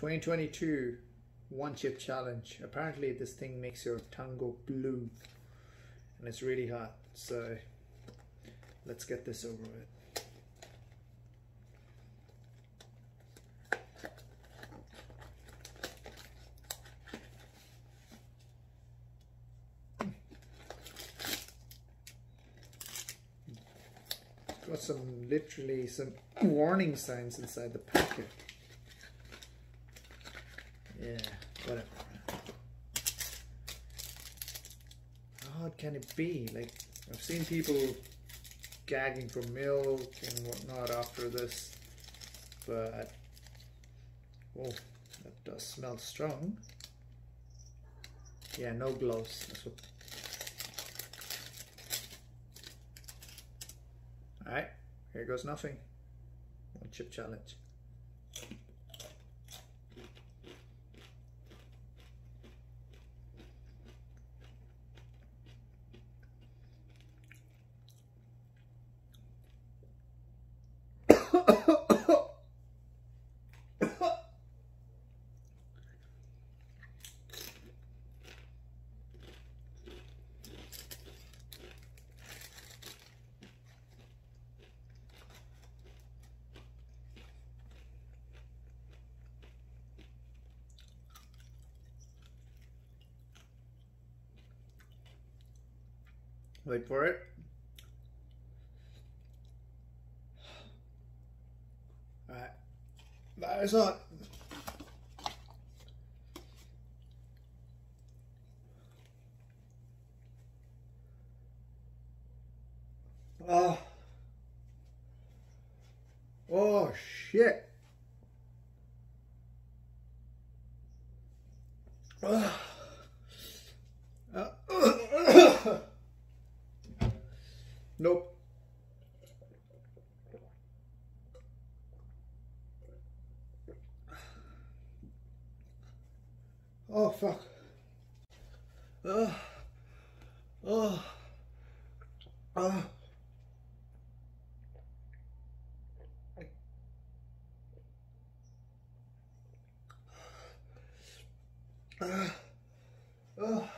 2022 one chip challenge. Apparently this thing makes your tongue go blue and it's really hot, so let's get this over with. Got literally some warning signs inside the packet. Yeah, whatever. How hard can it be? Like, I've seen people gagging for milk and whatnot after this, but oh, that does smell strong. Yeah, no gloves. That's what. Alright, here goes nothing. One chip challenge. Wait for it. Alright, that is hot. Oh, oh shit. Nope. Oh fuck. Oh. Oh. Oh. Oh.